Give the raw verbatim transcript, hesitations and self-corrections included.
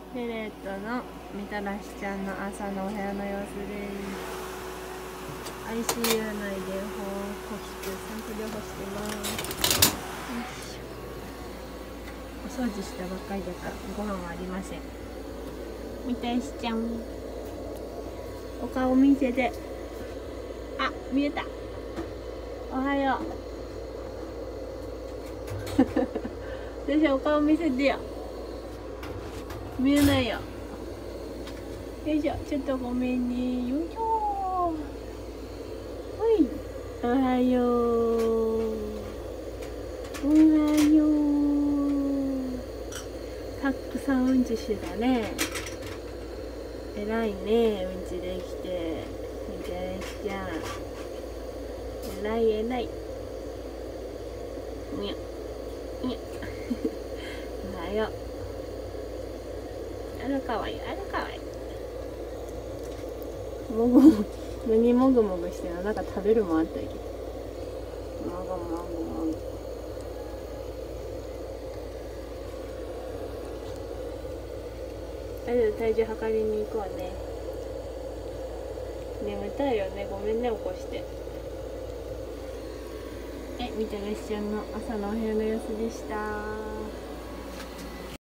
ペレットのみたらしちゃんの朝のお部屋の様子です。 アイシーユー 内で保護室散歩療法してます。お掃除したばっかりだからご飯はありません。みたらしちゃん、お顔見せて。あ、見えた。おはよう先生、お顔見せてよ。見えないよ。よいしょ、ちょっとごめんね。よいしょ。はい、おはよう。おはよう。たくさんうんちしてたね。えらいね、うんちできて。みたらしちゃん、えらいえらい。にゃにゃおはよう。あらかわいい、あらかわいい。もぐもぐ、何もぐもぐしてるの？なんか食べるもんあったっけ？もぐもぐもぐ。あれで体重測りに行こうね。眠たいよね、ごめんね、起こして。え、みたらしちゃんの朝のお部屋の様子でした。